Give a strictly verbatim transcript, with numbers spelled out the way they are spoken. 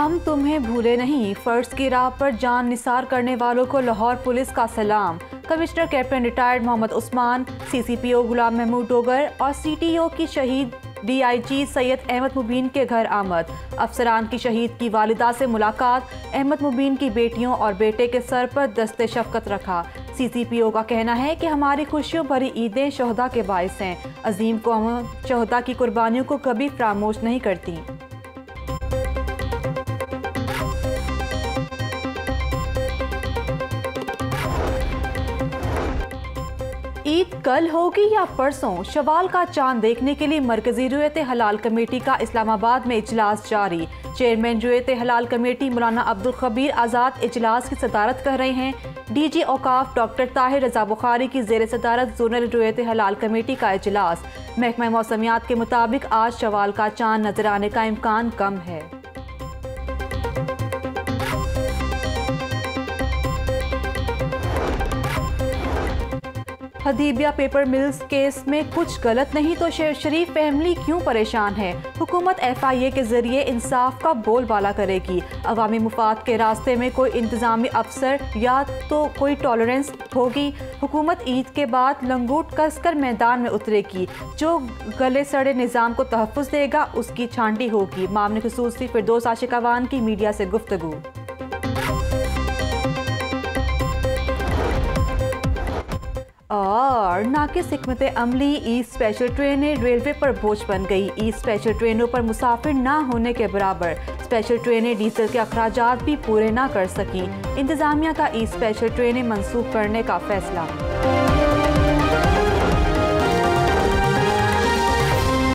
हम तुम्हें भूले नहीं, फर्ज की राह पर जान निसार करने वालों को लाहौर पुलिस का सलाम। Commissioner captain retired Mohammad Usman, CCPO Ghulam Mahmood Dogar और सीटीओ की शहीद डीआईजी सैयद अहमद मुबीन के घर आमद। अफसरान की शहीद की वालिदा से मुलाकात, अहमद मुबीन की बेटियों और बेटे के सर पर दस्ते शफकत रखा। सीसीपीओ का कहना है कि हमारी खुशियों भरी ईदें शोहदा के बाइस हैं। अजीम कौम शोहदा की कुर्बानियों को कभी फरामोश नहीं करती। ईद कल होगी या परसों, शवाल का चांद देखने के लिए मरकजी रुयत हलाल कमेटी का इस्लामाबाद में इजलास जारी। चेयरमैन रुयत हलाल कमेटी मौलाना अब्दुल खबीर आज़ाद इजलास की सदारत कर रहे हैं। डीजी औकाफ डॉक्टर ताहिर रजा बुखारी की जेर सदारत जोनल रुयत हलाल कमेटी का इजलास। महकमा मौसमियात के मुताबिक आज शवाल का चांद नजर आने का इम्कान कम है। हदीबिया पेपर मिल्स केस में कुछ गलत नहीं तो शरीफ फैमिली क्यों परेशान है? हुकूमत एफ आई ए के जरिए इंसाफ का बोलबाला करेगी। अवामी मुफाद के रास्ते में कोई इंतजामी अफसर या तो कोई टॉलरेंस होगी। हुकूमत ईद के बाद लंगूट कसकर मैदान में उतरेगी। जो गले सड़े निज़ाम को तहफ़्फ़ुज़ देगा उसकी छांटी होगी। मामले खुसूसी फिरदौस आशिकावान की मीडिया से गुफ्तगू। और नाकिस हिकमत अमली, ई स्पेशल ट्रेनें रेलवे पर बोझ बन गई। ई स्पेशल ट्रेनों पर मुसाफिर ना होने के बराबर। स्पेशल ट्रेनें डीजल के अखराजात भी पूरे ना कर सकी। इंतज़ामिया का ई स्पेशल ट्रेनें मंसूख करने का फैसला।